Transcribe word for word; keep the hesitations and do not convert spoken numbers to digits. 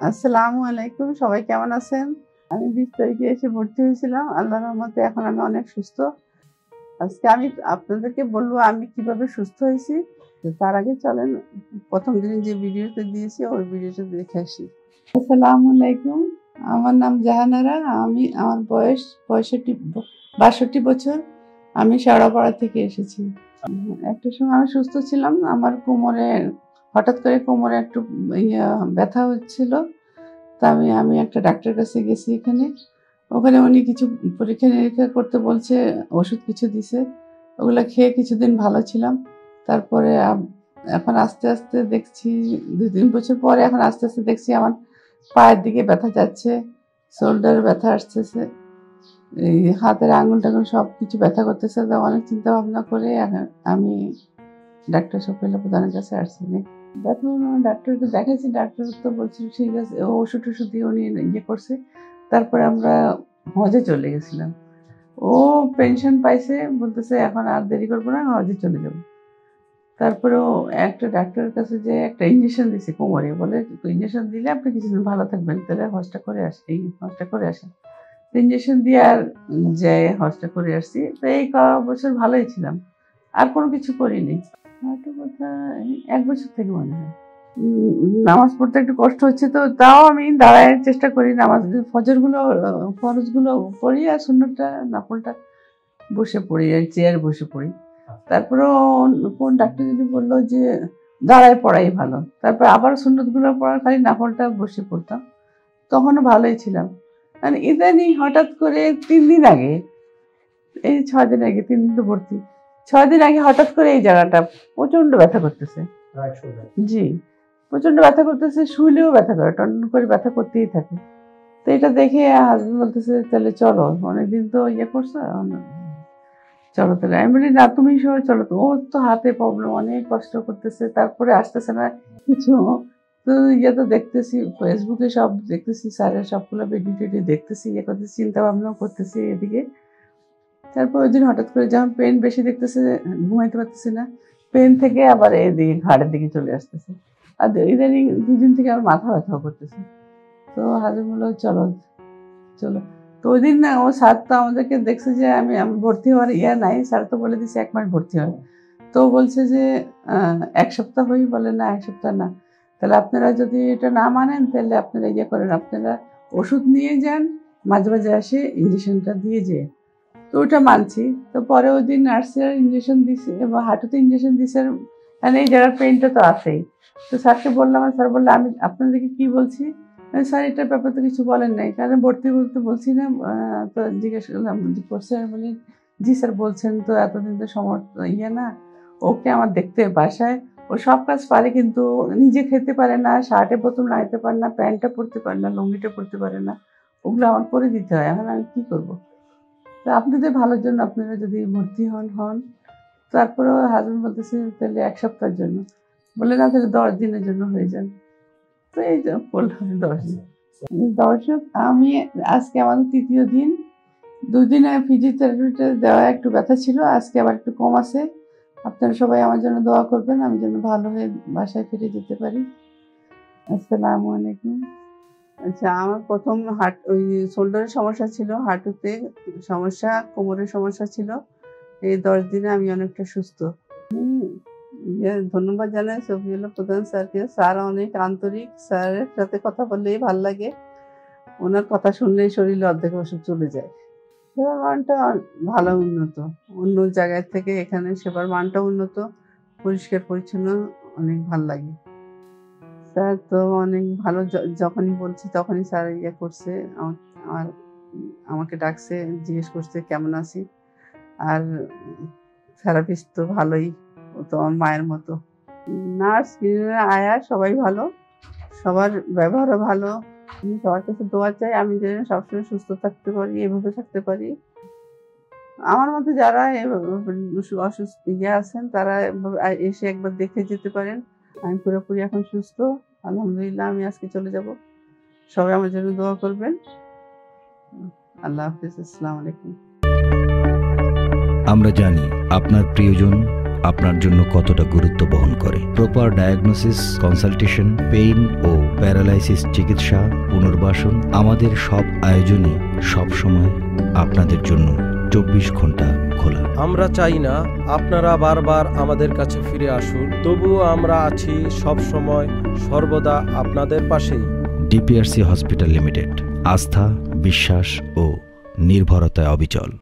আসসালামু আলাইকুম, সবাই কেমন আছেন? আমি বিশ তারিখে এসে ভর্তি হয়েছিলাম। আল্লাহর রহমতে এখন আমি অনেক সুস্থ। আজকে আমি আপনাদেরকে বলবো আমি কিভাবে সুস্থ হয়েছি। তার আগে চলেন প্রথম দিন যে ভিডিওতে দিয়েছি ওই ভিডিওটা দেখে আসি। আসসালামু আলাইকুম, আমার নাম জাহানারা। আমি আমার বয়স পঁয়ষট্টি বাষট্টি বছর। আমি শেওড়াপাড়া থেকে এসেছি। একটা সময় আমি সুস্থ ছিলাম, আমার কোমরে হঠাৎ করে কোমরে একটু ইয়ে ব্যথা হচ্ছিল। তা আমি আমি একটা ডাক্তারের কাছে গেছি। এখানে ওখানে উনি কিছু পরীক্ষা নিরীক্ষা করতে বলছে, ওষুধ কিছু দিছে, ওগুলো খেয়ে কিছুদিন ভালো ছিলাম। তারপরে এখন আস্তে আস্তে দেখছি দুই তিন বছর পরে এখন আস্তে আস্তে দেখছি আমার পায়ের দিকে ব্যথা যাচ্ছে, শোল্ডারে ব্যথা আসতেছে, এই হাতের আঙুল টাঙুল সব কিছু ব্যথা করতেছে। তো অনেক চিন্তা ভাবনা করে আমি ডাক্তার শফিউল্লাহ প্রধানের কাছে আসছি। ব্যথা ডাক্তারকে দেখাইছি, ডাক্তার তো বলছে ঠিক আছে, ওষুধ টষুধ দিয়ে উনি ইয়ে করছে। তারপরে আমরা হজে চলে গেছিলাম। ও পেনশন পাইছে, বলতেছে এখন আর দেরি করবো না, হজে চলে যাবো। তারপরে ও একটা ডাক্তারের কাছে যে একটা ইঞ্জেকশন দিছে কোমরে, বলে ইঞ্জেকশন দিলে আপনি কিছুদিন ভালো থাকবেন, তাহলে হজটা করে আসে এই হজটা করে আসেন। ইঞ্জেকশন দিয়ে আর যে হজটা করে আসছি। তো এই ক বছর ভালোই ছিলাম, আর কোনো কিছু করিনি। হয়তো কথা এক বছর থেকে মনে হয়। নামাজ পড়তে একটু কষ্ট হচ্ছে, তো তাও আমি দাঁড়ায় চেষ্টা করি। নামাজ ফজরগুলো ফরজগুলো পড়ি আর সুন্নতটা নফলটা বসে পড়ি, আর চেয়ার বসে পড়ি। তারপরেও কোন ডাক্তার যদি বললো যে দাঁড়ায় পড়াই ভালো, তারপর আবার সুন্নতগুলো পড়ার খালি নফলটা বসে পড়তাম, তখনও ভালোই ছিলাম। মানে ইদানিং হঠাৎ করে তিন দিন আগে, এই ছয় দিন আগে, তিন দিন তো ভর্তি, ছয় দিন আগে হঠাৎ করে এই জায়গাটা প্রচন্ড ব্যথা করতেছে। জি, প্রচন্ড ব্যথা করতেছে, শুইলেও ব্যথা করে, টন করে ব্যথা করতেই থাকে। তো এটা দেখে হাজবেন্ড বলতেছে তাহলে চলো, অনেকদিন তো ইয়ে করছো, চলো তাহলে। আমি বলি না, তুমি সবাই চলো। তো ওর তো হাতে প্রবলেম, অনেক কষ্ট করতেছে, তারপরে আসতেছে না কিছু। তো ইয়ে তো দেখতেছি ফেসবুকে সব দেখতেছি, স্যারের সবগুলো ভিডিও টিডিও দেখতেছি, ইয়ে করতেছি, চিন্তা ভাবনাও করতেছি এদিকে। তারপর ওই দিন হঠাৎ করে যখন পেন বেশি দেখতেছে, ঘুমাইতে পারতেছি না, পেন থেকে আবার এদিকে ঘাড়ের দিকে চলে আসতেছে। আর ইদানিং দুদিন থেকে আমার মাথা ব্যথাও করতেছে। তো হাজবেন্ড বললো চলো চলো। তো ওই দিন না ও স্যার তো আমাদেরকে দেখছে যে আমি আমি ভর্তি হওয়ার ইয়ে নাই, স্যার তো বলে দিচ্ছে এক মাস ভর্তি হয়। তো বলছে যে এক সপ্তাহ হই, বলে না এক সপ্তাহ না, তাহলে আপনারা যদি এটা না মানেন তাহলে আপনারা ইয়ে করেন, আপনারা ওষুধ নিয়ে যান, মাঝে মাঝে আসে ইঞ্জেকশনটা দিয়ে যেয়ে। তো ওটা মানছি। তো পরে ওই দিন নার্সের ইঞ্জেকশন দিছে এবং হাঁটুতে ইঞ্জেকশন দিছে, মানে এই জায়গার পেনটা তো আছেই। তো স্যারকে বললাম, স্যার বললো আমি আপনাদেরকে কি বলছি, স্যার এটার ব্যাপারে তো কিছু বলেন নাই, কারণ ভর্তি বলতে বলছি না। তো জিজ্ঞেস করলাম করছে, বলি জি স্যার বলছেন তো, এতদিন তো সমর্থ ইয়ে না, ওকে আমার দেখতে বাসায় ও সব কাজ পারে, কিন্তু নিজে খেতে পারে না, শার্টে বোতাম লাগাতে পারে না, প্যান্টটা পরতে পারে না, লুঙ্গিটা পরতে পারে না, ওগুলো আমার করে দিতে হয়। এখন আমি কী করবো? তো আপনাদের ভালোর জন্য আপনারা যদি ভর্তি হন হন। তারপরেও হাজবেন্ড বলতেছে তাহলে এক সপ্তাহের জন্য, বলে না তাহলে দশ দিনের জন্য হয়ে যান। তো এই যে বললাম দশ দিন। দর্শক, আমি আজকে আমাদের তৃতীয় দিন, দুদিন ফিজিওথেরাপিটা দেওয়া একটু ব্যথা ছিল, আজকে আবার একটু কম আছে। আপনারা সবাই আমার জন্য দোয়া করবেন, আমি যেন ভালো হয়ে বাসায় ফিরে যেতে পারি। আসসালামু আলাইকুম। আচ্ছা, আমার প্রথম হাট ওই শোল্ডারের সমস্যা ছিল, হাঁটুতে সমস্যা, কোমরের সমস্যা ছিল। এই দশ দিনে আমি অনেকটা সুস্থ। ধন্যবাদ জানাই শফিউল্লাহ প্রধান স্যারকে। স্যার অনেক আন্তরিক, স্যারের সাথে কথা বললেই ভাল লাগে, ওনার কথা শুনলেই শরীরে অর্ধেক ওষুধ চলে যায়। সেবার মানটা ভালো, উন্নত, অন্য জায়গার থেকে এখানে সেবার মানটা উন্নত, পরিষ্কার পরিচ্ছন্ন, অনেক ভাল লাগে। স্যার তো অনেক ভালো, যখনই বলছি তখনই স্যার ইয়ে করছে, আমার আমাকে ডাকছে, জিজ্ঞেস করছে কেমন আছি। আর থেরাপিস্ট তো ভালোই, ও তো আমার মায়ের মতো। নার্স আয়া সবাই ভালো, সবার ব্যবহারও ভালো। আমি সবার কাছে দোয়া চাই আমি যেন সবসময় সুস্থ থাকতে পারি, এভাবে থাকতে পারি। আমার মতো যারা অসুস্থ ইয়ে আছেন তারা এসে একবার দেখে যেতে পারেন। আমি পুরোপুরি এখন সুস্থ, আলহামদুলিল্লাহ। আমি আজকে চলে যাব, সবাই আমার জন্য দোয়া করবেন। আল্লাহ হাফিজ, আসসালামু আলাইকুম। আমরা জানি আপনার প্রিয়জন আপনার জন্য কতটা গুরুত্ব বহন করে। প্রপার ডায়াগনোসিস, কনসালটেশন, পেইন ও প্যারালাইসিস চিকিৎসা, পুনর্বাসন, আমাদের সব আয়োজনই সবসময় আপনাদের জন্য চব্বিশ ঘন্টা খোলা। আমরা চাই না আপনারা বারবার আমাদের কাছে ফিরে আসুন, তবুও আমরা আছি সব সময় সর্বদা আপনাদের পাশেই। ডিপিআরসি হসপিটাল লিমিটেড, আস্থা, বিশ্বাস ও নির্ভরতায় অবিচল।